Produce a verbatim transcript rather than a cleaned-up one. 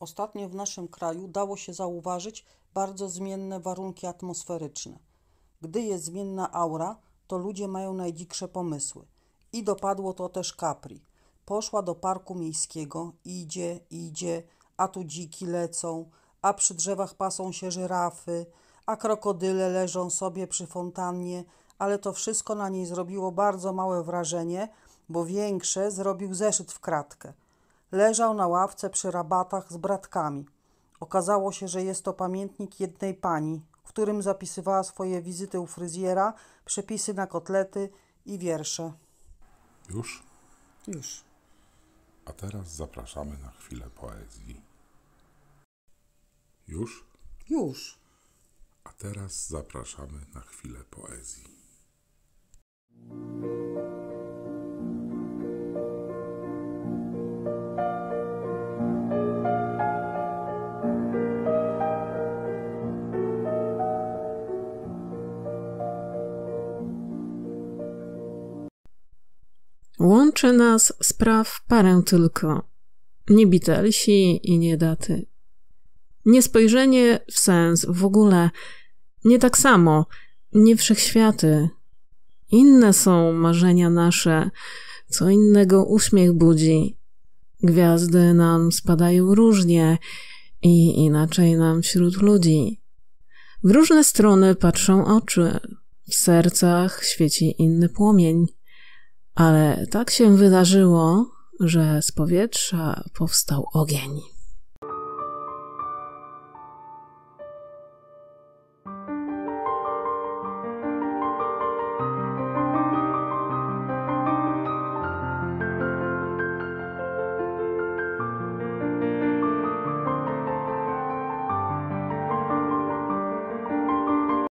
Ostatnio w naszym kraju dało się zauważyć bardzo zmienne warunki atmosferyczne. Gdy jest zmienna aura, to ludzie mają najdziksze pomysły. I dopadło to też Capri. Poszła do parku miejskiego, idzie, idzie, a tu dziki lecą, a przy drzewach pasą się żyrafy, a krokodyle leżą sobie przy fontannie, ale to wszystko na niej zrobiło bardzo małe wrażenie, bo większe zrobił zeszyt w kratkę. Leżał na ławce przy rabatach z bratkami. Okazało się, że jest to pamiętnik jednej pani, w którym zapisywała swoje wizyty u fryzjera, przepisy na kotlety i wiersze. Już? Już. A teraz zapraszamy na chwilę poezji. Już? Już. A teraz zapraszamy na chwilę poezji. Łączy nas spraw parę tylko, nie Beatlesi i nie daty. Nie spojrzenie w sens w ogóle, nie tak samo, nie wszechświaty. Inne są marzenia nasze, co innego uśmiech budzi. Gwiazdy nam spadają różnie i inaczej nam wśród ludzi. W różne strony patrzą oczy, w sercach świeci inny płomień. Ale tak się wydarzyło, że z powietrza powstał ogień.